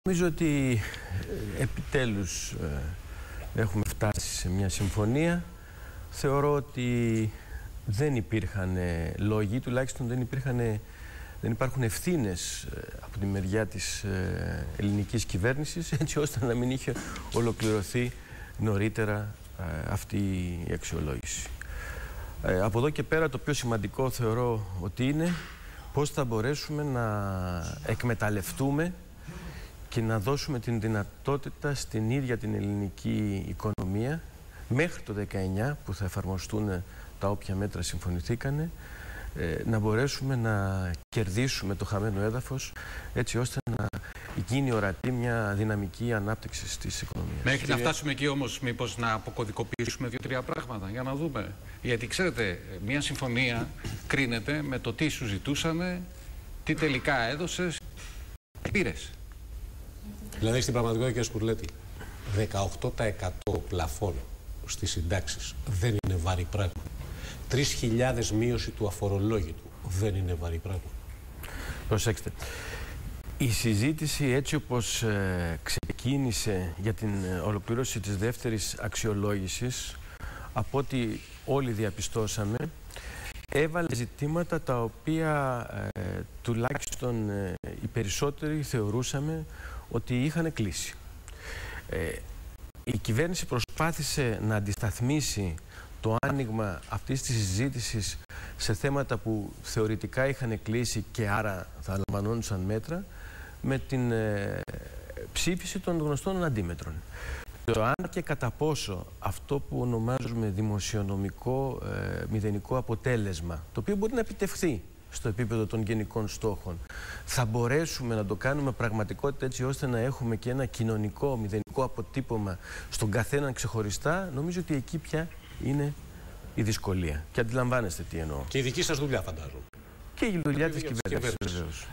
Νομίζω ότι επιτέλους έχουμε φτάσει σε μια συμφωνία. Θεωρώ ότι δεν υπήρχαν λόγοι, τουλάχιστον δεν υπάρχουν ευθύνες από τη μεριά της ελληνικής κυβέρνησης, έτσι ώστε να μην είχε ολοκληρωθεί νωρίτερα αυτή η αξιολόγηση. Από εδώ και πέρα το πιο σημαντικό θεωρώ ότι είναι πώς θα μπορέσουμε να εκμεταλλευτούμε και να δώσουμε την δυνατότητα στην ίδια την ελληνική οικονομία μέχρι το 19 που θα εφαρμοστούν τα όποια μέτρα συμφωνηθήκανε, να μπορέσουμε να κερδίσουμε το χαμένο έδαφος, έτσι ώστε να γίνει ορατή μια δυναμική ανάπτυξη της οικονομίας. Μέχρι να φτάσουμε εκεί όμως, μήπως να αποκωδικοποιήσουμε 2-3 πράγματα για να δούμε. Γιατί ξέρετε, μια συμφωνία κρίνεται με το τι σου ζητούσανε, τι τελικά έδωσες, τι πήρες. Δηλαδή στην πραγματικότητα, κύριε Σκουρλέτη, 18% πλαφόν στις συντάξεις δεν είναι βαρύ πράγμα. 3.000 μείωση του αφορολόγητου δεν είναι βαρύ πράγμα. Προσέξτε. Η συζήτηση έτσι όπως ξεκίνησε για την ολοκλήρωση της δεύτερης αξιολόγησης, από ό,τι όλοι διαπιστώσαμε, έβαλε ζητήματα τα οποία τουλάχιστον οι περισσότεροι θεωρούσαμε ότι είχαν κλείσει. Η κυβέρνηση προσπάθησε να αντισταθμίσει το άνοιγμα αυτής της συζήτησης σε θέματα που θεωρητικά είχαν κλείσει και άρα θα λαμβανόντουσαν μέτρα με την ψήφιση των γνωστών αντίμετρων. Το αν και κατά πόσο αυτό που ονομάζουμε δημοσιονομικό μηδενικό αποτέλεσμα, το οποίο μπορεί να επιτευχθεί στο επίπεδο των γενικών στόχων, θα μπορέσουμε να το κάνουμε πραγματικότητα έτσι ώστε να έχουμε και ένα κοινωνικό μηδενικό αποτύπωμα στον καθέναν ξεχωριστά, νομίζω ότι εκεί πια είναι η δυσκολία. Και αντιλαμβάνεστε τι εννοώ. Και η δική σας δουλειά, φαντάζομαι. Και η δουλειά της κυβέρνησης, βεβαίως.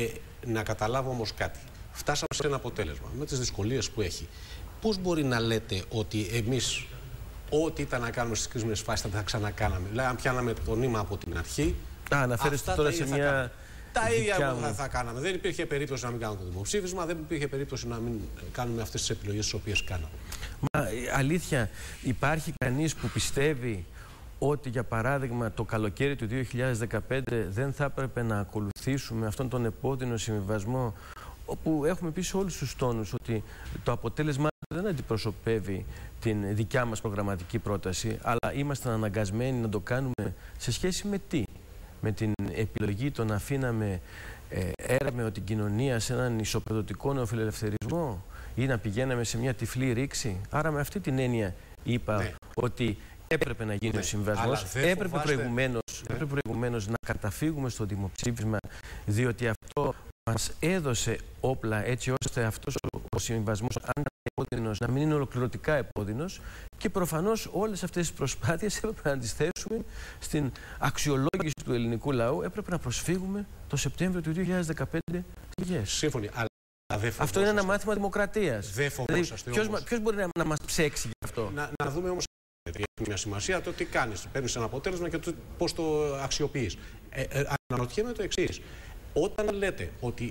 Να καταλάβω όμως κάτι. Φτάσαμε σε ένα αποτέλεσμα με τις δυσκολίες που έχει. Πώς μπορεί να λέτε ότι εμείς ό,τι ήταν να κάνουμε στις κρίσιμες φάσεις θα ξανακάναμε? Δηλαδή, αν πιάναμε το νήμα από την αρχή. Αναφέρεστε τώρα σε μια. Τα ίδια θα κάναμε. Δεν υπήρχε περίπτωση να μην κάνουμε το δημοψήφισμα, δεν υπήρχε περίπτωση να μην κάνουμε αυτές τις επιλογές τις οποίες κάναμε. Μα αλήθεια, υπάρχει κανείς που πιστεύει ότι για παράδειγμα το καλοκαίρι του 2015 δεν θα έπρεπε να ακολουθήσουμε αυτόν τον επώδυνο συμβιβασμό, όπου έχουμε πει σε όλους τους τόνους ότι το αποτέλεσμα δεν αντιπροσωπεύει την δικιά μας προγραμματική πρόταση, αλλά ήμασταν αναγκασμένοι να το κάνουμε σε σχέση με τι? Με την επιλογή το να αφήναμε έρμεο την κοινωνία σε έναν ισοπεδωτικό νεοφιλελευθερισμό ή να πηγαίναμε σε μια τυφλή ρήξη? Άρα με αυτή την έννοια είπα ότι έπρεπε να γίνει ο συμβιβασμός, έπρεπε προηγουμένως να καταφύγουμε στο δημοψήφισμα, διότι αυτό μας έδωσε όπλα έτσι ώστε αυτός ο συμβιβασμός, αν ήταν επώδυνος, να μην είναι ολοκληρωτικά επώδυνος, και προφανώς όλες αυτές τις προσπάθειες έπρεπε να τις θέσουμε στην αξιολόγηση του ελληνικού λαού. Έπρεπε να προσφύγουμε το Σεπτέμβριο του 2015 στις. Σύμφωνοι. Αυτό είναι ένα μάθημα δημοκρατίας. Δεν φοβόσαστε όμως. Ποιος μπορεί να μας ψέξει γι' αυτό? Να δούμε όμως. Έχει μια σημασία το τι κάνεις. Παίρνεις ένα αποτέλεσμα και πώς το αξιοποιείς. Αναρωτιέμαι το εξής. Όταν λέτε ότι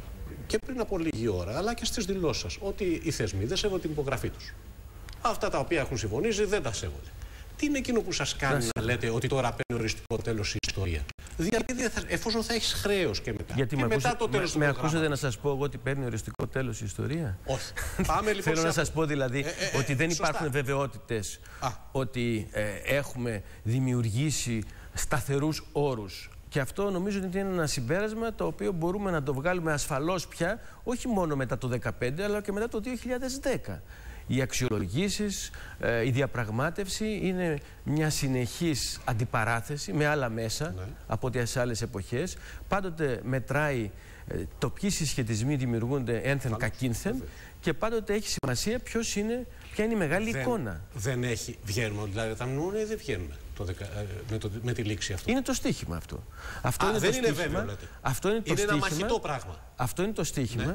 και πριν από λίγη ώρα, αλλά και στις δηλώσεις σας, ότι οι θεσμοί δεν σέβονται την υπογραφή τους. Αυτά τα οποία έχουν συμφωνήσει δεν τα σέβονται. Τι είναι εκείνο που σας κάνει να λέτε ότι τώρα παίρνει οριστικό τέλος η ιστορία? Δηλαδή, εφόσον θα έχεις χρέος και μετά. Γιατί και μετά το τέλος του προγράμματος. ακούσατε να σας πω εγώ ότι παίρνει οριστικό τέλος η ιστορία? Όχι. Πάμε λοιπόν. Θέλω να σας πω δηλαδή ότι δεν υπάρχουν βεβαιότητες ότι έχουμε δημιουργήσει σταθερούς όρους. Και αυτό νομίζω ότι είναι ένα συμπέρασμα το οποίο μπορούμε να το βγάλουμε ασφαλώς πια, όχι μόνο μετά το 2015, αλλά και μετά το 2010. Οι αξιολογήσεις, η διαπραγμάτευση είναι μια συνεχής αντιπαράθεση με άλλα μέσα από ό,τι σε άλλες εποχές. Πάντοτε μετράει το ποιοι συσχετισμοί δημιουργούνται ένθεν κακίνθεν και πάντοτε έχει σημασία ποια είναι η μεγάλη εικόνα. Δεν έχει. Βγαίνουμε δηλαδή τα μνημόνια ή δεν βγαίνουμε με τη λήξη αυτό? Είναι το στίχημα αυτό. Δεν είναι βέβαιο, λέτε. Αυτό είναι το στίχημα. Ένα μαχητό πράγμα. Αυτό είναι το στίχημα.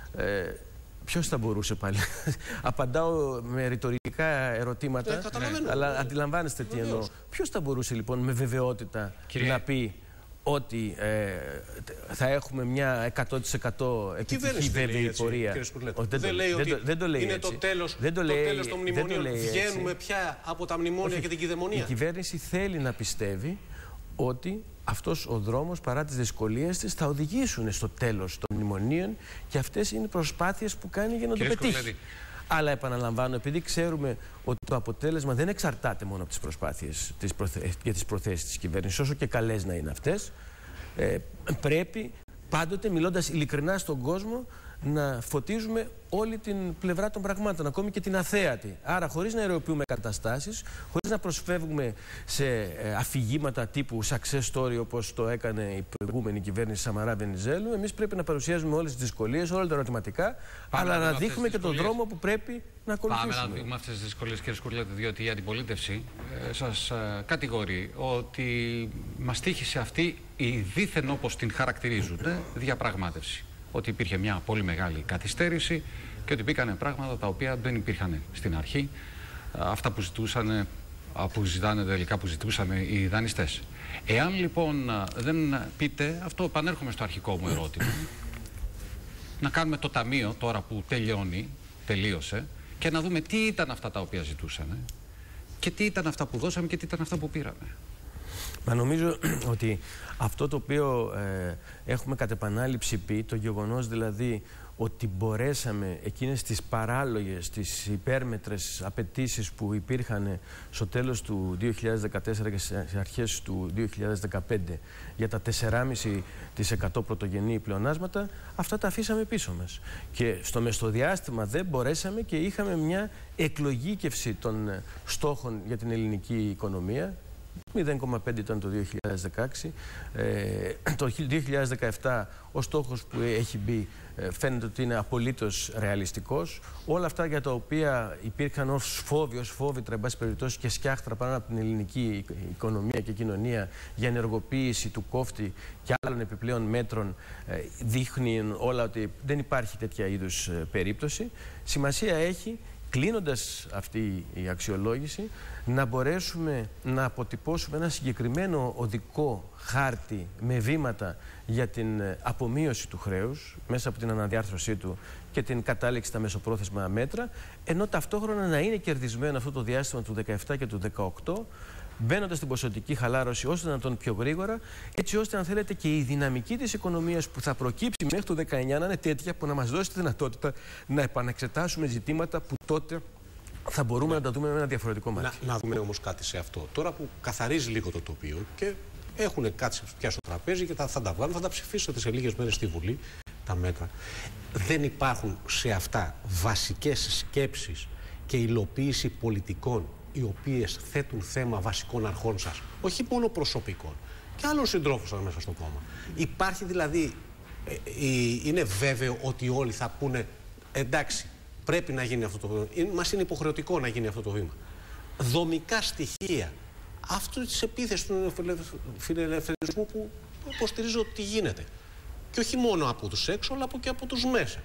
Ποιος θα μπορούσε πάλι? Απαντάω με ρητορικά ερωτήματα, αλλά αντιλαμβάνεστε τι εννοώ. Ποιος θα μπορούσε λοιπόν με βεβαιότητα να πει ότι θα έχουμε μια 100% επιτυχή βέβαιη πορεία. Δεν το λέει είναι έτσι. Το τέλος των μνημονίων. Βγαίνουμε πια από τα μνημόνια και την κυδαιμονία. Η κυβέρνηση θέλει να πιστεύει ότι αυτός ο δρόμος, παρά τις δυσκολίες της, θα οδηγήσουν στο τέλος των μνημονίων και αυτές είναι προσπάθειες που κάνει για να το πετύχει. Αλλά επαναλαμβάνω, επειδή ξέρουμε ότι το αποτέλεσμα δεν εξαρτάται μόνο από τις προσπάθειες και τις προθέσεις της κυβέρνησης, όσο και καλές να είναι αυτές, πρέπει πάντοτε, μιλώντας ειλικρινά στον κόσμο, να φωτίζουμε όλη την πλευρά των πραγμάτων, ακόμη και την αθέατη. Άρα, χωρίς να αιρεοποιούμε καταστάσεις, χωρίς να προσφεύγουμε σε αφηγήματα τύπου success story, όπως το έκανε η προηγούμενη κυβέρνηση Σαμαρά-Βενιζέλου, εμείς πρέπει να παρουσιάζουμε όλες τις δυσκολίες, όλα τα ερωτηματικά, αλλά να δείχνουμε και τον δρόμο που πρέπει να ακολουθήσουμε. Πάμε να δούμε αυτές τις δυσκολίες, κύριε Σκουρλέτη, διότι η αντιπολίτευση σας κατηγορεί ότι μας τύχησε αυτή η δίθεν, όπως την χαρακτηρίζουν, διαπραγμάτευση. Ότι υπήρχε μια πολύ μεγάλη καθυστέρηση και ότι μπήκανε πράγματα τα οποία δεν υπήρχαν στην αρχή. Αυτά που ζητάνε τελικά που ζητούσαν οι δανειστές. Εάν λοιπόν δεν πείτε, αυτό επανέρχομαι στο αρχικό μου ερώτημα, να κάνουμε το ταμείο τώρα που τελείωσε και να δούμε τι ήταν αυτά τα οποία ζητούσαν και τι ήταν αυτά που δώσαμε και τι ήταν αυτά που πήραμε. Μα νομίζω ότι αυτό το οποίο έχουμε κατ' επανάληψη πει, το γεγονός δηλαδή ότι μπορέσαμε εκείνες τις παράλογες, τις υπέρμετρες απαιτήσεις που υπήρχαν στο τέλος του 2014 και στις αρχές του 2015 για τα 4,5% πρωτογενή πλεονάσματα, αυτά τα αφήσαμε πίσω μας. Και στο μεσοδιάστημα δεν μπορέσαμε και είχαμε μια εκλογήκευση των στόχων για την ελληνική οικονομία. 0,5 ήταν το 2016. Το 2017 ο στόχος που έχει μπει φαίνεται ότι είναι απολύτως ρεαλιστικός. Όλα αυτά για τα οποία υπήρχαν ως φόβητρα, εν πάση περιπτώσει, και σκιάχτρα πάνω από την ελληνική οικονομία και κοινωνία για ενεργοποίηση του κόφτη και άλλων επιπλέον μέτρων, δείχνει όλα ότι δεν υπάρχει τέτοια είδους περίπτωση. Σημασία έχει, κλείνοντας αυτή η αξιολόγηση, να μπορέσουμε να αποτυπώσουμε ένα συγκεκριμένο οδικό χάρτη με βήματα για την απομείωση του χρέους μέσα από την αναδιάρθρωσή του και την κατάληξη στα μεσοπρόθεσμα μέτρα, ενώ ταυτόχρονα να είναι κερδισμένο αυτό το διάστημα του 2017 και του 2018, μπαίνοντας στην ποσοτική χαλάρωση όσο δυνατόν πιο γρήγορα, έτσι ώστε, αν θέλετε, και η δυναμική της οικονομίας που θα προκύψει μέχρι το 2019 να είναι τέτοια που να μας δώσει τη δυνατότητα να επαναξετάσουμε ζητήματα που τότε θα μπορούμε να τα δούμε με ένα διαφορετικό μάτι. Να δούμε όμως κάτι σε αυτό. Τώρα που καθαρίζει λίγο το τοπίο και έχουν κάτσει πια στο τραπέζι και θα τα βγάλουν, θα τα ψηφίσετε σε λίγες μέρες στη Βουλή τα μέτρα. Δεν υπάρχουν σε αυτά βασικές σκέψεις και υλοποίηση πολιτικών οι οποίες θέτουν θέμα βασικών αρχών σας, όχι μόνο προσωπικών, και άλλων συντρόφων σας μέσα στο κόμμα. Υπάρχει δηλαδή, είναι βέβαιο ότι όλοι θα πούνε εντάξει, πρέπει να γίνει αυτό το βήμα, μας είναι υποχρεωτικό να γίνει αυτό το βήμα. Δομικά στοιχεία αυτού της επίθεσης του φιλελευθερισμού που υποστηρίζω ότι γίνεται. Και όχι μόνο από τους έξω, αλλά και από τους μέσα.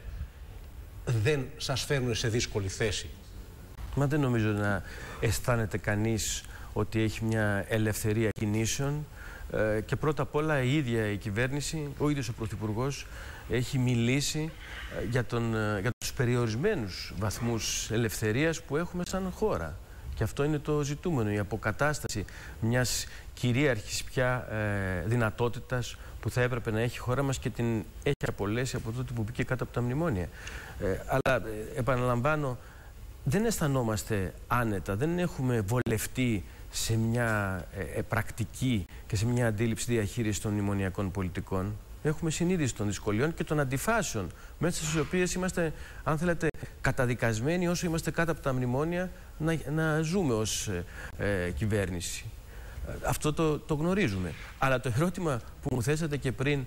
Δεν σας φέρνουν σε δύσκολη θέση? Μα δεν νομίζω να αισθάνεται κανείς ότι έχει μια ελευθερία κινήσεων και πρώτα απ' όλα η ίδια η κυβέρνηση, ο ίδιος ο Πρωθυπουργός έχει μιλήσει για τους περιορισμένους βαθμούς ελευθερίας που έχουμε σαν χώρα. Και αυτό είναι το ζητούμενο, η αποκατάσταση μιας κυρίαρχης πια δυνατότητας που θα έπρεπε να έχει η χώρα μας και την έχει απολέσει από τότε που μπήκε κάτω από τα μνημόνια. Αλλά επαναλαμβάνω, δεν αισθανόμαστε άνετα, δεν έχουμε βολευτεί σε μια πρακτική και σε μια αντίληψη διαχείριση των μνημονιακών πολιτικών. Έχουμε συνείδηση των δυσκολιών και των αντιφάσεων μέσα στις οποίες είμαστε, αν θέλετε, καταδικασμένοι όσο είμαστε κάτω από τα μνημόνια να ζούμε ως κυβέρνηση. Αυτό το γνωρίζουμε. Αλλά το ερώτημα που μου θέσατε και πριν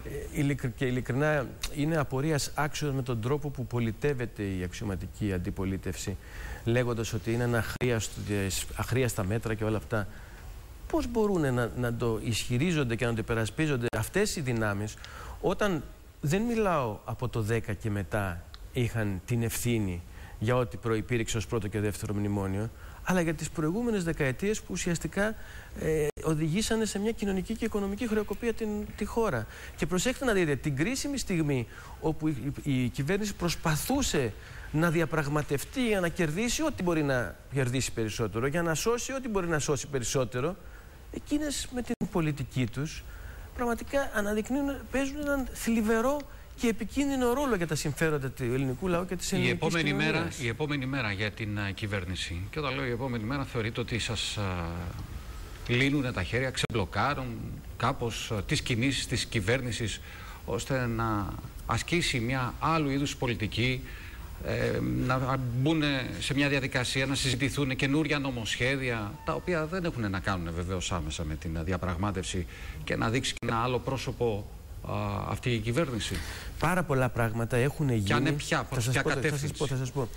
και ειλικρινά είναι απορίας άξιος με τον τρόπο που πολιτεύεται η αξιωματική αντιπολίτευση, λέγοντας ότι είναι αχρίαστα μέτρα και όλα αυτά. Πώς μπορούν να το ισχυρίζονται και να το υπερασπίζονται αυτές οι δυνάμεις, όταν δεν μιλάω από το 10 και μετά είχαν την ευθύνη για ό,τι προϋπήρξε ως πρώτο και δεύτερο μνημόνιο, αλλά για τις προηγούμενες δεκαετίες που ουσιαστικά οδηγήσανε σε μια κοινωνική και οικονομική χρεοκοπία τη χώρα. Και προσέξτε να δείτε, την κρίσιμη στιγμή όπου η κυβέρνηση προσπαθούσε να διαπραγματευτεί για να κερδίσει ό,τι μπορεί να κερδίσει περισσότερο, για να σώσει ό,τι μπορεί να σώσει περισσότερο, εκείνες με την πολιτική τους πραγματικά παίζουν έναν θλιβερό και επικίνδυνο ρόλο για τα συμφέροντα του ελληνικού λαού και της ελληνικής κοινωνίας. Η επόμενη μέρα για την κυβέρνηση, και όταν λέω η επόμενη μέρα, θεωρείτε ότι σας λύνουν τα χέρια, ξεμπλοκάρουν κάπως τις κινήσεις της κυβέρνησης ώστε να ασκήσει μια άλλου είδους πολιτική, να μπουν σε μια διαδικασία, να συζητηθούν καινούρια νομοσχέδια, τα οποία δεν έχουν να κάνουν βεβαίως άμεσα με την διαπραγμάτευση, και να δείξει και ένα άλλο πρόσωπο αυτή η κυβέρνηση? Πάρα πολλά πράγματα έχουν γίνει. Και αν είναι πια, προς ποια κατεύθυνση? Θα σας πω.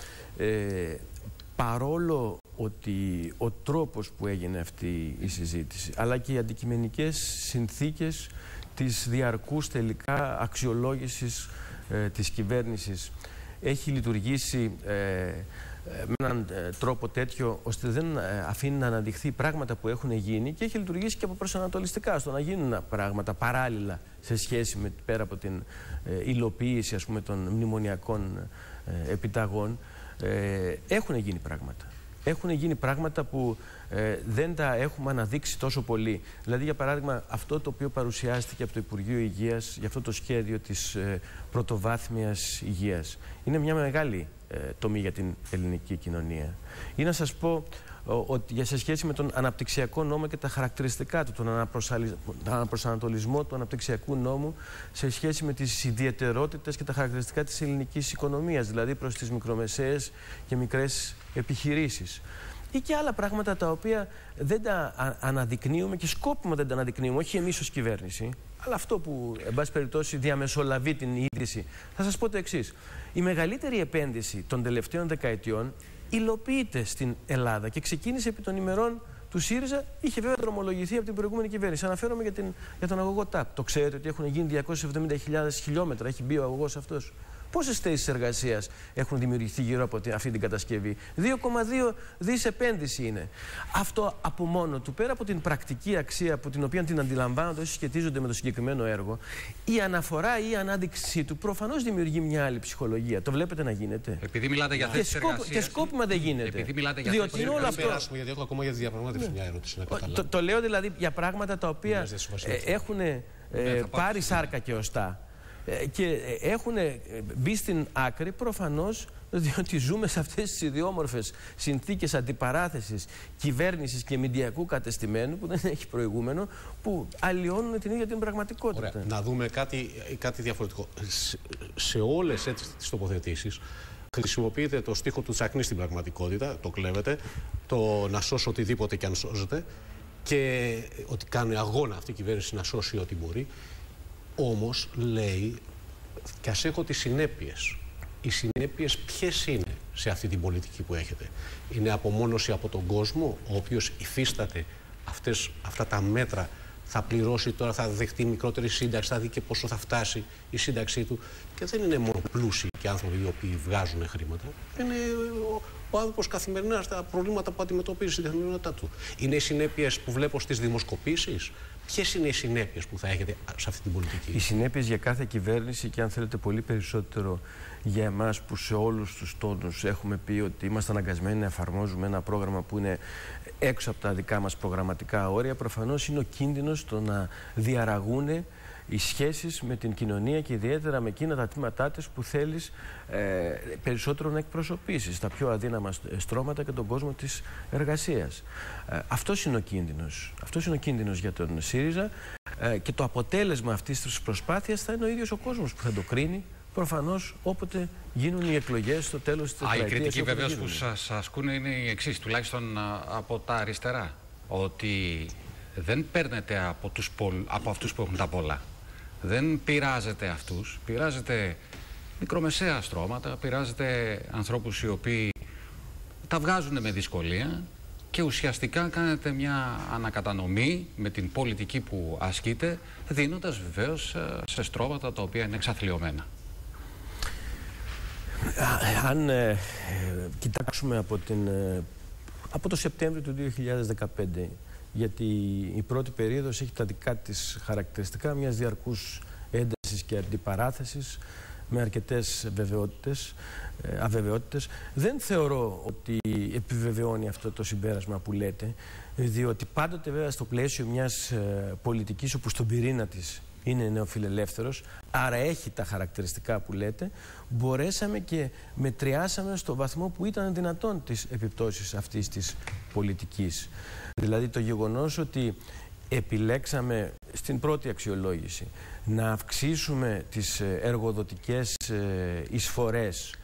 Παρόλο ότι ο τρόπος που έγινε αυτή η συζήτηση, αλλά και οι αντικειμενικές συνθήκες της διαρκούς τελικά αξιολόγησης της κυβέρνησης έχει λειτουργήσει με έναν τρόπο τέτοιο ώστε δεν αφήνει να αναδειχθεί πράγματα που έχουν γίνει, και έχει λειτουργήσει και από προσανατολιστικά στο να γίνουν πράγματα παράλληλα σε σχέση με, πέρα από την υλοποίηση, ας πούμε, των μνημονιακών επιταγών. Έχουν γίνει πράγματα. Έχουν γίνει πράγματα που δεν τα έχουμε αναδείξει τόσο πολύ. Δηλαδή, για παράδειγμα, αυτό το οποίο παρουσιάστηκε από το Υπουργείο Υγείας για αυτό το σχέδιο της πρωτοβάθμιας υγείας είναι μια μεγάλη τομή για την ελληνική κοινωνία. Ή να σας πω ότι σε σχέση με τον αναπτυξιακό νόμο και τα χαρακτηριστικά του, τον αναπροσανατολισμό του αναπτυξιακού νόμου σε σχέση με τις ιδιαιτερότητες και τα χαρακτηριστικά της ελληνικής οικονομίας, δηλαδή προς τις μικρομεσαίες και μικρές επιχειρήσεις. Ή και άλλα πράγματα τα οποία δεν τα αναδεικνύουμε, και σκόπιμα δεν τα αναδεικνύουμε, όχι εμείς ως κυβέρνηση, αλλά αυτό που, εν πάση περιπτώσει, διαμεσολαβεί την είδηση. Θα σας πω το εξής. Η μεγαλύτερη επένδυση των τελευταίων δεκαετιών υλοποιείται στην Ελλάδα και ξεκίνησε επί των ημερών του ΣΥΡΙΖΑ. Είχε βέβαια δρομολογηθεί από την προηγούμενη κυβέρνηση. Αναφέρομαι για τον αγωγό ΤΑΠ. Το ξέρετε ότι έχουν γίνει 270.000 χιλιόμετρα, έχει μπει ο αγωγός αυτός. Πόσες θέσεις εργασίας έχουν δημιουργηθεί γύρω από αυτή την κατασκευή? 2,2 δις επένδυση είναι. Αυτό από μόνο του, πέρα από την πρακτική αξία από την οποία την αντιλαμβάνονται όσοι σχετίζονται με το συγκεκριμένο έργο, η αναφορά ή η ανάδειξή του προφανώς δημιουργεί μια άλλη ψυχολογία. Το βλέπετε να γίνεται. Επειδή μιλάτε για θέσεις εργασίας. Και σκόπιμα δεν γίνεται. Επειδή μιλάτε για θέσεις εργασίας. Διότι όλο αυτό. Γιατί έχω ακόμα για τη διαπραγμάτευση μια ερώτηση να καταλάβω. Το λέω δηλαδή για πράγματα τα οποία έχουν πάρει σάρκα και οστά. Και έχουν μπει στην άκρη προφανώς διότι ζούμε σε αυτές τις ιδιόμορφες συνθήκες αντιπαράθεσης κυβέρνησης και μηντιακού κατεστημένου που δεν έχει προηγούμενο, που αλλοιώνουν την ίδια την πραγματικότητα. Ωραία. Να δούμε κάτι διαφορετικό. Σε όλες τις τοποθετήσεις χρησιμοποιείτε το στίχο του Τσακνή στην πραγματικότητα, το κλέβετε, το να σώσω οτιδήποτε και αν σώζεται, και ότι κάνει αγώνα αυτή η κυβέρνηση να σώσει ό,τι μπορεί. Όμως λέει, και ας έχω τις συνέπειες. Οι συνέπειες ποιες είναι σε αυτή την πολιτική που έχετε? Είναι απομόνωση από τον κόσμο, ο οποίος υφίσταται αυτά τα μέτρα, θα πληρώσει τώρα, θα δεχτεί μικρότερη σύνταξη, θα δει και πόσο θα φτάσει η σύνταξή του. Και δεν είναι μόνο πλούσιοι και άνθρωποι οι οποίοι βγάζουν χρήματα. Είναι ο άνθρωπος καθημερινά στα προβλήματα που αντιμετωπίζει στην καθημερινότητά του. Είναι οι συνέπειες που βλέπω στις δημοσκοπήσεις. Ποιες είναι οι συνέπειες που θα έχετε σε αυτή την πολιτική? Οι συνέπειες για κάθε κυβέρνηση, και αν θέλετε πολύ περισσότερο για εμάς που σε όλους τους τόνους έχουμε πει ότι είμαστε αναγκασμένοι να εφαρμόζουμε ένα πρόγραμμα που είναι έξω από τα δικά μας προγραμματικά όρια, προφανώς είναι ο κίνδυνος το να διαραγούν οι σχέσεις με την κοινωνία και ιδιαίτερα με εκείνα τα τμήματά της που θέλεις περισσότερο να εκπροσωπήσεις, τα πιο αδύναμα στρώματα και τον κόσμο της εργασίας. Αυτός είναι ο κίνδυνος. Αυτός είναι ο κίνδυνος για τον ΣΥΡΙΖΑ, και το αποτέλεσμα αυτής της προσπάθειας θα είναι ο ίδιος ο κόσμος που θα το κρίνει, προφανώς, όποτε γίνουν οι εκλογές στο τέλος της τετραετίας. Η κριτική βεβαίως που σας ασκούν είναι η εξής, τουλάχιστον από τα αριστερά, ότι δεν παίρνετε από αυτούς που έχουν τα πολλά. Δεν πειράζετε αυτούς, πειράζετε μικρομεσαία στρώματα, πειράζετε ανθρώπους οι οποίοι τα βγάζουν με δυσκολία και ουσιαστικά κάνετε μια ανακατανομή με την πολιτική που ασκείτε, δίνοντας βεβαίως σε στρώματα τα οποία είναι εξαθλιωμένα. Αν κοιτάξουμε Από το Σεπτέμβριο του 2015, γιατί η πρώτη περίοδος έχει τα δικά της χαρακτηριστικά μιας διαρκούς έντασης και αντιπαράθεσης με αρκετές αβεβαιότητες. Δεν θεωρώ ότι επιβεβαιώνει αυτό το συμπέρασμα που λέτε, διότι πάντοτε βέβαια στο πλαίσιο μιας πολιτικής όπου στον πυρήνα της είναι νεοφιλελεύθερος, άρα έχει τα χαρακτηριστικά που λέτε, μπορέσαμε και μετριάσαμε στο βαθμό που ήταν δυνατόν τις επιπτώσεις αυτής της πολιτικής. Δηλαδή το γεγονός ότι επιλέξαμε στην πρώτη αξιολόγηση να αυξήσουμε τις εργοδοτικές εισφορές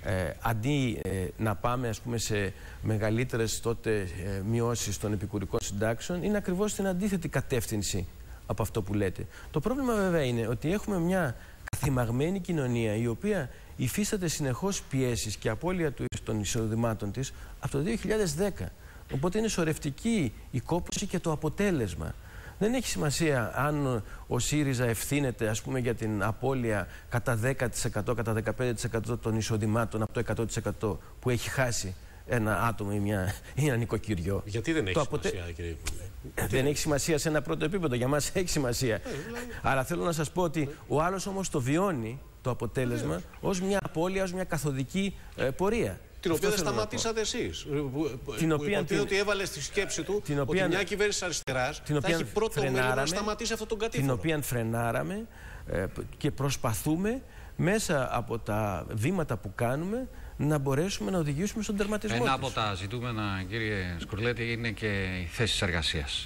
αντί να πάμε ας πούμε σε μεγαλύτερες τότε μειώσεις των επικουρικών συντάξεων, είναι ακριβώς στην αντίθετη κατεύθυνση από αυτό που λέτε. Το πρόβλημα βέβαια είναι ότι έχουμε μια καθημαγμένη κοινωνία η οποία υφίσταται συνεχώς πιέσεις και απώλεια των εισοδημάτων της από το 2010. Οπότε είναι σωρευτική η κόπωση και το αποτέλεσμα. Δεν έχει σημασία αν ο ΣΥΡΙΖΑ ευθύνεται ας πούμε για την απώλεια κατά 10%, κατά 15% των εισοδημάτων από το 100% που έχει χάσει ένα άτομο ή ένα νοικοκυριό. Γιατί δεν έχει σημασία, κύριε Υπουργέ? Δεν έχει σημασία σε ένα πρώτο επίπεδο. Για μας έχει σημασία. Αλλά θέλω να σας πω ότι ο άλλος όμως το βιώνει το αποτέλεσμα ως μια απώλεια, ως μια καθοδική πορεία. Την οποία δεν σταματήσατε εσείς. Την οποία ότι έβαλε στη σκέψη του ότι μια κυβέρνηση αριστεράς θα έχει πρώτο μέλημα να σταματήσει αυτόν τον κατήφορο. Την οποία φρενάραμε και προσπαθούμε μέσα από τα βήματα που κάνουμε να μπορέσουμε να οδηγήσουμε στον τερματισμό. Ένα από τα ζητούμενα, κύριε Σκουρλέτη, είναι και οι θέσεις εργασίας.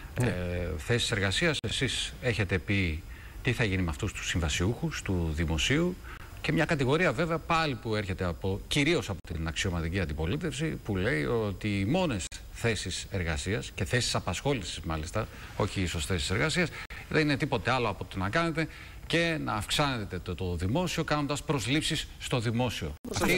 Θέσεις εργασίας, εσείς έχετε πει τι θα γίνει με αυτούς τους συμβασιούχους του δημοσίου. Και μια κατηγορία βέβαια πάλι που έρχεται κυρίως από την αξιωματική αντιπολίτευση, που λέει ότι οι μόνες θέσεις εργασίας και θέσεις απασχόλησης μάλιστα, όχι ίσως θέσεις εργασίας, δεν είναι τίποτε άλλο από το να κάνετε και να αυξάνετε το δημόσιο κάνοντας προσλήψεις στο δημόσιο.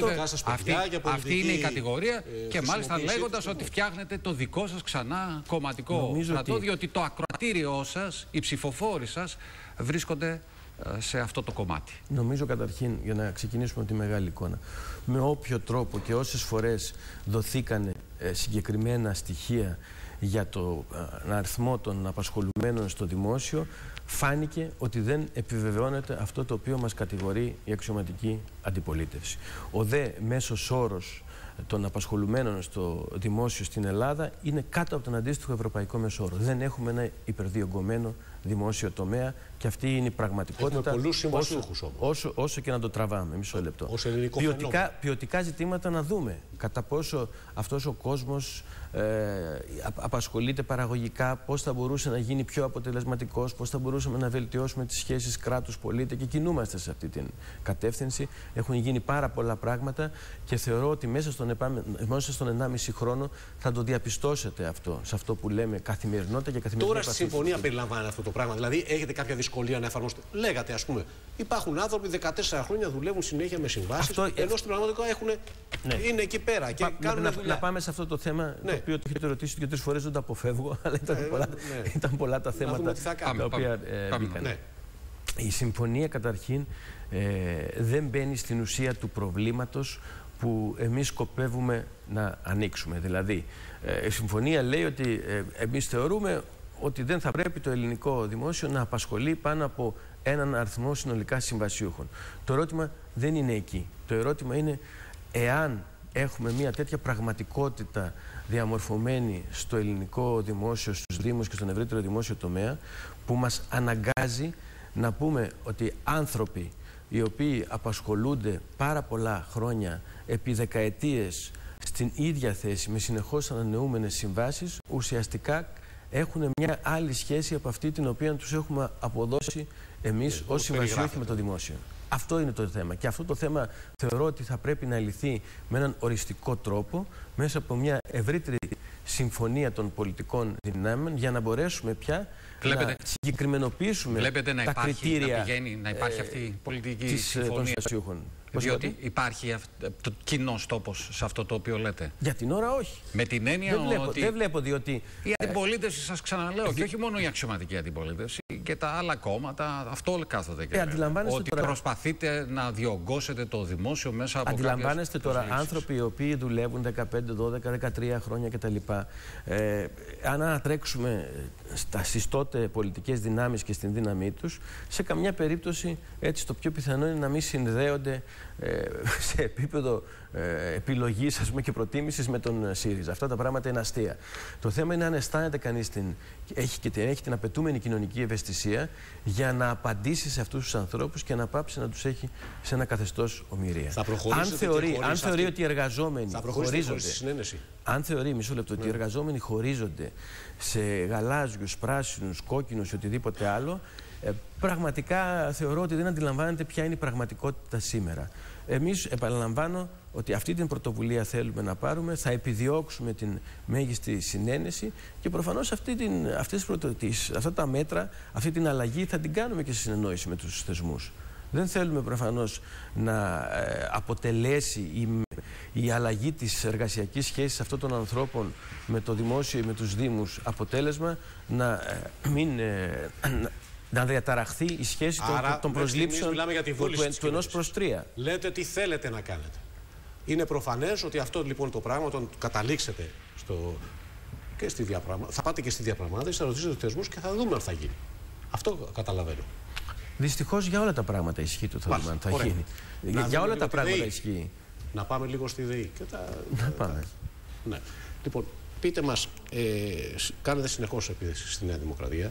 Αυτή είναι η κατηγορία και μάλιστα λέγοντας ότι φτιάχνετε το δικό σας ξανά κομματικό στρατό, διότι το ακροατήριό σας, οι ψηφοφόροι σας βρίσκονται σε αυτό το κομμάτι. Νομίζω καταρχήν, για να ξεκινήσουμε από τη μεγάλη εικόνα, με όποιο τρόπο και όσες φορές δοθήκανε συγκεκριμένα στοιχεία για τον αριθμό των απασχολουμένων στο δημόσιο, φάνηκε ότι δεν επιβεβαιώνεται αυτό το οποίο μας κατηγορεί η αξιωματική αντιπολίτευση. Ο δε μέσος όρος των απασχολουμένων στο δημόσιο στην Ελλάδα είναι κάτω από τον αντίστοιχο ευρωπαϊκό μέσο όρο. Δεν έχουμε ένα υπερδιογκωμένο δημόσιο τομέα και αυτή είναι η πραγματικότητα. Έχουμε πολλούς συμβασιούχους όμως. Όσο και να το τραβάμε, μισό λεπτό. Ποιοτικά ζητήματα να δούμε. Κατά πόσο αυτός ο κόσμος απασχολείται παραγωγικά, πώς θα μπορούσε να γίνει πιο αποτελεσματικός, πώς θα μπορούσαμε να βελτιώσουμε τις σχέσεις κράτους-πολίτε, και κινούμαστε σε αυτή την κατεύθυνση. Έχουν γίνει πάρα πολλά πράγματα και θεωρώ ότι μέσα στον 1,5 χρόνο θα το διαπιστώσετε αυτό, σε αυτό που λέμε καθημερινότητα και καθημερινότητα. Τώρα στη συμφωνία περιλαμβάνει αυτό το πράγμα. Δηλαδή, έχετε κάποια δυσκολία να εφαρμόσετε? Λέγατε, ας πούμε, υπάρχουν άνθρωποι 14 χρόνια δουλεύουν συνέχεια με συμβάσεις, ενώ στην πραγματικότητα είναι εκεί πέρα και κάνουν δουλειά. Να πάμε σε αυτό το θέμα, το οποίο το έχετε ρωτήσει 2-3 φορές, δεν το αποφεύγω, αλλά ήταν πολλά τα θέματα τα οποία μπήκαν. Η συμφωνία καταρχήν δεν μπαίνει στην ουσία του προβλήματος που εμείς σκοπεύουμε να ανοίξουμε. Δηλαδή, η συμφωνία λέει ότι εμείς θεωρούμε ότι δεν θα πρέπει το ελληνικό δημόσιο να απασχολεί πάνω από έναν αριθμό συνολικά συμβασιούχων. Το ερώτημα δεν είναι εκεί. Το ερώτημα είναι εάν έχουμε μια τέτοια πραγματικότητα διαμορφωμένη στο ελληνικό δημόσιο, στους δήμους και στον ευρύτερο δημόσιο τομέα, που μας αναγκάζει να πούμε ότι άνθρωποι οι οποίοι απασχολούνται πάρα πολλά χρόνια επί δεκαετίες στην ίδια θέση με συνεχώς ανανεούμενες συμβάσεις, ουσιαστικά έχουν μια άλλη σχέση από αυτή την οποία τους έχουμε αποδώσει εμείς ως συμβασιούχοι με το δημόσιο. Αυτό είναι το θέμα. Και αυτό το θέμα θεωρώ ότι θα πρέπει να λυθεί με έναν οριστικό τρόπο μέσα από μια ευρύτερη συμφωνία των πολιτικών δυνάμεων για να μπορέσουμε πια να συγκεκριμενοποιήσουμε τα κριτήρια να υπάρχει αυτή η πολιτική συμφωνία. Των συμβασιούχων. Διότι υπάρχει το κοινός τόπος σε αυτό το οποίο λέτε. Για την ώρα όχι. Με την έννοια ότι. Δεν βλέπω, διότι. Η αντιπολίτευση, σας ξαναλέω, και όχι μόνο η αξιωματική αντιπολίτευση, και τα άλλα κόμματα, αυτό όλοι κάθονται και ότι τώρα προσπαθείτε να διωγγώσετε το δημόσιο μέσα από. Αντιλαμβάνεστε τώρα άνθρωποι οι οποίοι δουλεύουν 15, 12, 13 χρόνια κτλ. Αν ανατρέξουμε στις τότε πολιτικές δυνάμεις και στην δύναμή τους, σε καμιά περίπτωση έτσι το πιο πιθανό είναι να μην συνδέονται σε επίπεδο επιλογής, ας πούμε, και προτίμησης με τον ΣΥΡΙΖΑ. Αυτά τα πράγματα είναι αστεία. Το θέμα είναι αν αισθάνεται κανείς έχει την απαιτούμενη κοινωνική ευαισθησία για να απαντήσει σε αυτούς τους ανθρώπους και να πάψει να τους έχει σε ένα καθεστώς ομηρία. Αν θεωρεί ότι οι εργαζόμενοι χωρίζονται. Αν θεωρεί, μισό λεπτό, ότι οι εργαζόμενοι χωρίζονται σε γαλάζιους, πράσινους, κόκκινους ή οτιδήποτε άλλο, πραγματικά θεωρώ ότι δεν αντιλαμβάνεται ποια είναι η πραγματικότητα σήμερα. Εμείς, επαναλαμβάνω, ότι αυτή την πρωτοβουλία θέλουμε να πάρουμε, θα επιδιώξουμε την μέγιστη συνένεση και προφανώς αυτά τα μέτρα, αυτή την αλλαγή θα την κάνουμε και σε συνεννόηση με τους θεσμούς. Δεν θέλουμε προφανώς να αποτελέσει η αλλαγή της εργασιακής σχέσης αυτών των ανθρώπων με το δημόσιο ή με τους δήμους αποτέλεσμα να διαταραχθεί η σχέση των προσλήψεων του 1/3. Λέτε τι θέλετε να κάνετε. Είναι προφανές ότι αυτό λοιπόν το πράγμα, όταν καταλήξετε θα πάτε και στη διαπραγμάτευση, θα ρωτήσετε τους θεσμούς και θα δούμε αν θα γίνει. Αυτό καταλαβαίνω. Δυστυχώς για όλα τα πράγματα ισχύει το θέμα αν θα γίνει. Για όλα τα πράγματα ισχύει. Να πάμε λίγο στη ΔΕΗ. Να πάμε. Ναι. Λοιπόν, πείτε μας, κάνετε συνεχώς επίθεση στη Νέα Δημοκρατία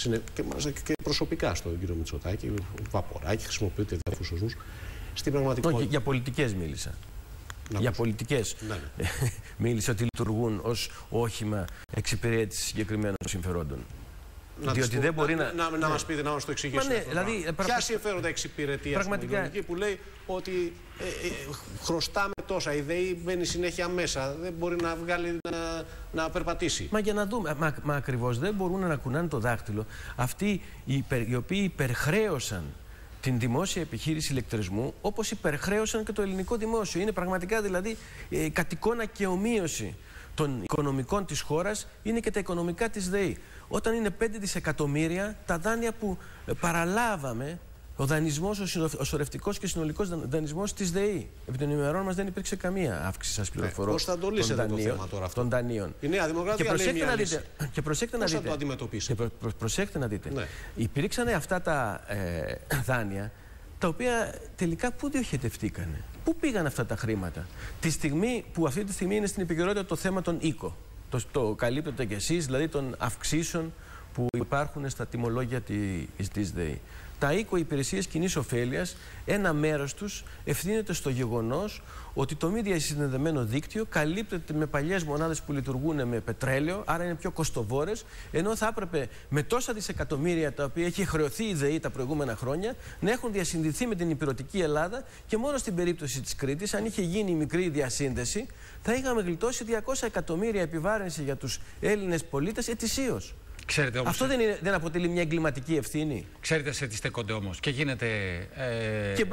και προσωπικά στον κύριο Μητσοτάκη, Βαποράκη, χρησιμοποιείτε διάφορους οσμούς. Στην πραγματικότητα. Όχι, για πολιτικές μίλησα. Για πολιτικές μίλησα ότι λειτουργούν ως όχημα εξυπηρέτησης συγκεκριμένων συμφερόντων. Διότι δεν μπορεί να μας πείτε, να μας το εξηγήσετε. Ποια συμφέροντα εξυπηρετεί η λογική που λέει ότι χρωστάμε τόσα, η ΔΕΗ μπαίνει συνέχεια μέσα, δεν μπορεί να βγάλει να περπατήσει. Μα για να δούμε, μα ακριβώς δεν μπορούν να κουνάνε το δάχτυλο αυτοί οι οποίοι υπερχρέωσαν την δημόσια επιχείρηση ηλεκτρισμού, όπως υπερχρέωσαν και το ελληνικό δημόσιο. Είναι πραγματικά δηλαδή κατ' εικόνα και ομοίωση των οικονομικών της χώρας, είναι και τα οικονομικά της ΔΕΗ. Όταν είναι 5 δισεκατομμύρια τα δάνεια που παραλάβαμε, ο δανεισμός, ο σωρευτικός και συνολικός δανεισμός της ΔΕΗ. Επί των ημερών μας δεν υπήρξε καμία αύξηση, σας πληροφορώ. Πώς θα το λύσετε το θέμα τώρα αυτό? Των δανείων. Η Νέα Δημοκρατία λέει μια λύση. Και προσέξτε να δείτε. Πώς θα το αντιμετωπίσετε? Προσέξτε να δείτε. Ναι. Υπήρξαν αυτά τα δάνεια, τα οποία τελικά πού διοχετευτήκανε? Πού πήγαν αυτά τα χρήματα? Τη στιγμή που αυτή τη στιγμή είναι στην επικαιρότητα το θέμα των οίκων. Το καλύπτετε κι εσείς, δηλαδή των αυξήσεων που υπάρχουν στα τιμολόγια της ΔΕΗ. Τα υπηρεσίες κοινής ωφέλειας, ένα μέρος τους ευθύνεται στο γεγονός ότι το μη διασυνδεδεμένο δίκτυο καλύπτεται με παλιές μονάδες που λειτουργούν με πετρέλαιο, άρα είναι πιο κοστοβόρες, ενώ θα έπρεπε με τόσα δισεκατομμύρια τα οποία έχει χρεωθεί η ΔΕΗ τα προηγούμενα χρόνια να έχουν διασυνδεθεί με την υπηρετική Ελλάδα, και μόνο στην περίπτωση της Κρήτης, αν είχε γίνει η μικρή διασύνδεση, θα είχαμε γλιτώσει 200 εκατομμύρια επιβάρυνση για τους Έλληνες πολίτες ετησίως. Ξέρετε, όμως, αυτό δεν αποτελεί μια εγκληματική ευθύνη? Ξέρετε σε τι στέκονται όμως και γίνεται και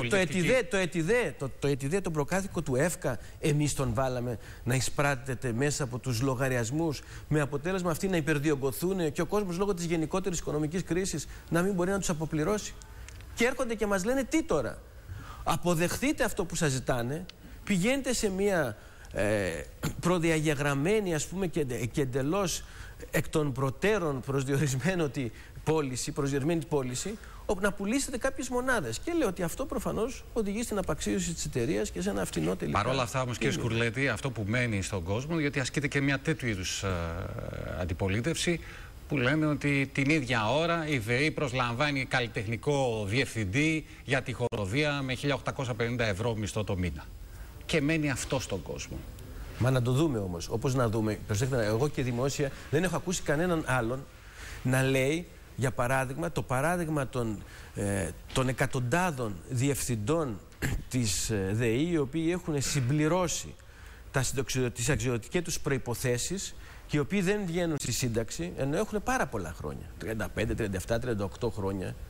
το ΕΤΙΔΕ, τον προκάτοικο του ΕΦΚΑ, εμείς τον βάλαμε να εισπράττεται μέσα από τους λογαριασμούς, με αποτέλεσμα αυτοί να υπερδιωγκωθούν και ο κόσμος λόγω της γενικότερης οικονομικής κρίσης να μην μπορεί να τους αποπληρώσει. Και έρχονται και μας λένε τι τώρα? Αποδεχτείτε αυτό που σας ζητάνε, πηγαίνετε σε μια προδιαγεγραμμένη, ας πούμε, και εντελώς εκ των προτέρων προσδιορισμένη πώληση, όπου να πουλήσετε κάποιες μονάδες. Και λέω ότι αυτό προφανώς οδηγεί στην απαξίωση της εταιρείας και σε ένα φτηνό τελικά. Παρ' όλα αυτά όμως, κύριε Σκουρλέτη, αυτό που μένει στον κόσμο, γιατί ασκείται και μια τέτοιου είδους αντιπολίτευση, που λένε ότι την ίδια ώρα η ΔΕΗ προσλαμβάνει καλλιτεχνικό διευθυντή για τη χοροδία με 1.850 ευρώ μισθό το μήνα. Και μένει αυτό στον κόσμο. Μα να το δούμε όμως. Όπως να δούμε, προσέξτε, εγώ και δημόσια δεν έχω ακούσει κανέναν άλλον να λέει, για παράδειγμα, το παράδειγμα των εκατοντάδων διευθυντών της ΔΕΗ, οι οποίοι έχουν συμπληρώσει τις αξιωτικές τους προϋποθέσεις και οι οποίοι δεν βγαίνουν στη σύνταξη, ενώ έχουν πάρα πολλά χρόνια, 35, 37, 38 χρόνια.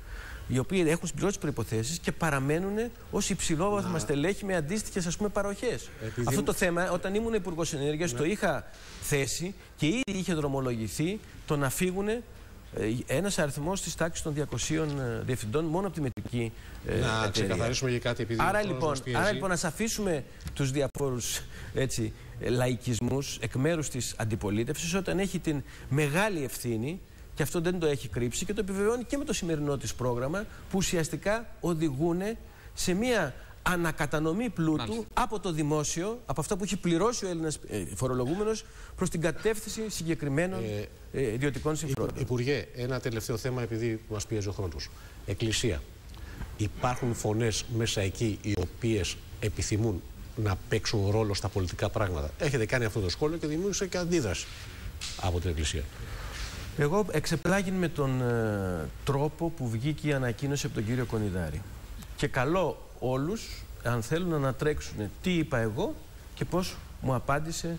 οι οποίοι έχουν συμπληρώσει προϋποθέσεις και παραμένουν ως υψηλόβαθμα στελέχη με αντίστοιχες, ας πούμε, παροχές. Αυτό το θέμα, όταν ήμουν Υπουργός Ενέργειας, το είχα θέσει και ήδη είχε δρομολογηθεί το να φύγουν ένας αριθμός της τάξης των 200 διευθυντών μόνο από τη μετρική εταιρεία. Να ξεκαθαρίσουμε για κάτι, επειδή άρα λοιπόν ας αφήσουμε τους διαφόρους λαϊκισμούς εκ μέρους της αντιπολίτευσης, όταν έχει την μεγάλη ευθύνη, και αυτό δεν το έχει κρύψει και το επιβεβαιώνει και με το σημερινό της πρόγραμμα, που ουσιαστικά οδηγούν σε μια ανακατανομή πλούτου από το δημόσιο, από αυτά που έχει πληρώσει ο Έλληνας φορολογούμενος, προς την κατεύθυνση συγκεκριμένων ιδιωτικών συμφερόντων. Υπουργέ, ένα τελευταίο θέμα, επειδή μας πιέζει ο χρόνος. Εκκλησία. Υπάρχουν φωνές μέσα εκεί οι οποίες επιθυμούν να παίξουν ρόλο στα πολιτικά πράγματα. Έχετε κάνει αυτό το σχόλιο και δημιούργησε και αντίδραση από την Εκκλησία. Εγώ εξεπλάγην με τον τρόπο που βγήκε η ανακοίνωση από τον κύριο Κονιδάρη. Και καλώ όλους, αν θέλουν, να ανατρέξουν τι είπα εγώ και πώς μου απάντησε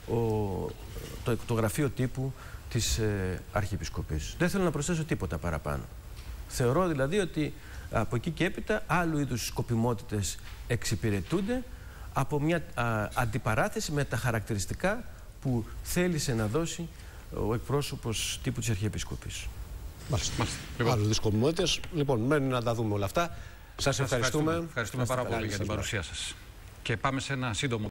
το γραφείο τύπου της Αρχιεπισκοπής. Δεν θέλω να προσθέσω τίποτα παραπάνω. Θεωρώ δηλαδή ότι από εκεί και έπειτα άλλου είδους σκοπιμότητες εξυπηρετούνται από μια αντιπαράθεση με τα χαρακτηριστικά που θέλησε να δώσει ο εκπρόσωπος τύπου της Αρχιεπισκοπής. Μάλιστα. Άλλου είδους σκοπιμότητες. Λοιπόν, μένει να τα δούμε όλα αυτά. Σας ευχαριστούμε. Ευχαριστούμε πάρα πολύ για την παρουσία σας. Και πάμε σε ένα σύντομο